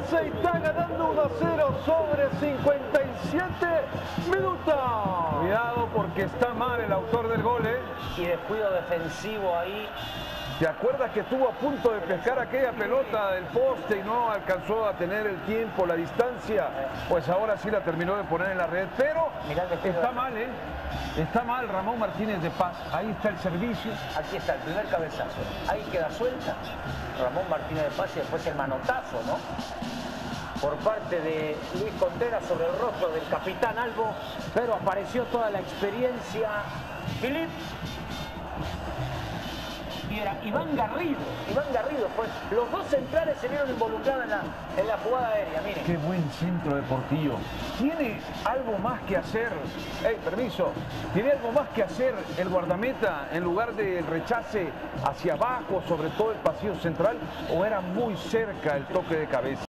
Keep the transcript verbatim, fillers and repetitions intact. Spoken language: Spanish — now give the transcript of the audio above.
Se está ganando uno a cero sobre cincuenta y siete minutos. Cuidado porque está mal el autor del gol, ¿eh? Y descuido defensivo ahí. ¿Te acuerdas que estuvo a punto de pescar aquella pelota del poste y no alcanzó a tener el tiempo, la distancia? Pues ahora sí la terminó de poner en la red, pero está mal, ¿eh? Está mal Ramón Martínez de Paz. Ahí está el servicio. Aquí está el primer cabezazo. Ahí queda suelta Ramón Martínez de Paz y después el manotazo, ¿no? Por parte de Luis Contreras sobre el rostro del capitán Albo, pero apareció toda la experiencia. Filip. Y era Iván Garrido. Iván Garrido, pues los dos centrales se vieron involucrados en la, en la jugada aérea, miren. Qué buen centro de Portillo. ¿Tiene algo más que hacer? Ey, permiso. ¿Tiene algo más que hacer el guardameta en lugar del rechace hacia abajo, sobre todo el pasillo central? ¿O era muy cerca el toque de cabeza?